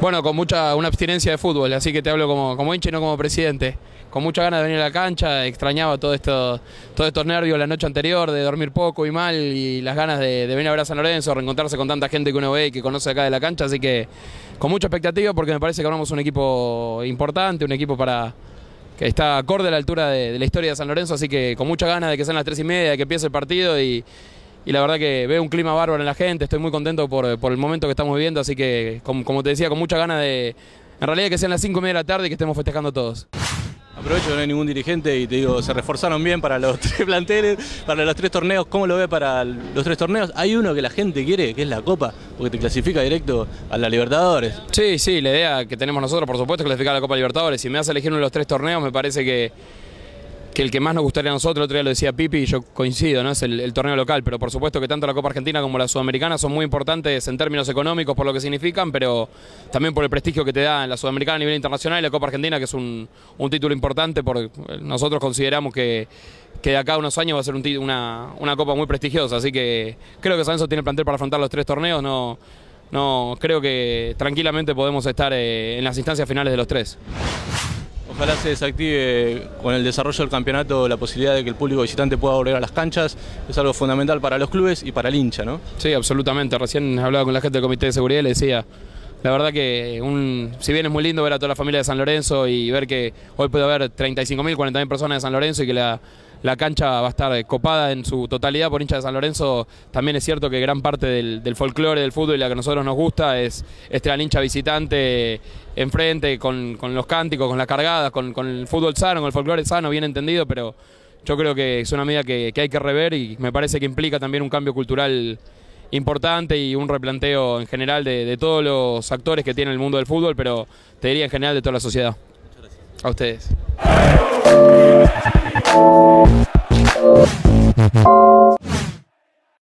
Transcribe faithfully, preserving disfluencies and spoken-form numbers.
Bueno, con mucha una abstinencia de fútbol, así que te hablo como, como hincha y no como presidente. Con muchas ganas de venir a la cancha, extrañaba todo esto, todos estos nervios la noche anterior, de dormir poco y mal, y las ganas de, de venir a ver a San Lorenzo, reencontrarse con tanta gente que uno ve y que conoce acá de la cancha, así que con mucha expectativa porque me parece que armamos un equipo importante, un equipo para que está acorde a la altura de, de la historia de San Lorenzo, así que con muchas ganas de que sean las tres y media, de que empiece el partido y, y la verdad que veo un clima bárbaro en la gente, estoy muy contento por, por el momento que estamos viviendo, así que como, como te decía, con muchas ganas de, en realidad que sean las cinco y media de la tarde y que estemos festejando todos. Aprovecho que no hay ningún dirigente y te digo, se reforzaron bien para los tres planteles, para los tres torneos. ¿Cómo lo ve para los tres torneos? Hay uno que la gente quiere, que es la Copa, porque te clasifica directo a la Libertadores. Sí, sí, la idea que tenemos nosotros, por supuesto, es clasificar a la Copa Libertadores. Si me das a elegir uno de los tres torneos, me parece que, que el que más nos gustaría a nosotros, el otro día lo decía Pipi y yo coincido, ¿no? Es el, el torneo local, pero por supuesto que tanto la Copa Argentina como la Sudamericana son muy importantes en términos económicos por lo que significan, pero también por el prestigio que te da en la Sudamericana a nivel internacional y la Copa Argentina, que es un, un título importante, porque nosotros consideramos que, que de acá a unos años va a ser un, una, una Copa muy prestigiosa, así que creo que San Lorenzo tiene el plantel para afrontar los tres torneos, no, no creo que tranquilamente podemos estar eh, en las instancias finales de los tres. Ojalá se desactive con el desarrollo del campeonato la posibilidad de que el público visitante pueda volver a las canchas. Es algo fundamental para los clubes y para el hincha, ¿no? Sí, absolutamente. Recién hablaba con la gente del Comité de Seguridad y le decía, la verdad que un, si bien es muy lindo ver a toda la familia de San Lorenzo y ver que hoy puede haber treinta y cinco mil, cuarenta mil personas de San Lorenzo y que la, la cancha va a estar copada en su totalidad por hinchas de San Lorenzo, también es cierto que gran parte del, del folclore del fútbol y la que a nosotros nos gusta es este al hincha visitante enfrente, con, con los cánticos, con las cargadas, con, con el fútbol sano, con el folclore sano, bien entendido, pero yo creo que es una medida que, que hay que rever y me parece que implica también un cambio cultural importante y un replanteo en general de, de todos los actores que tiene el mundo del fútbol, pero te diría en general de toda la sociedad. Muchas gracias. A ustedes.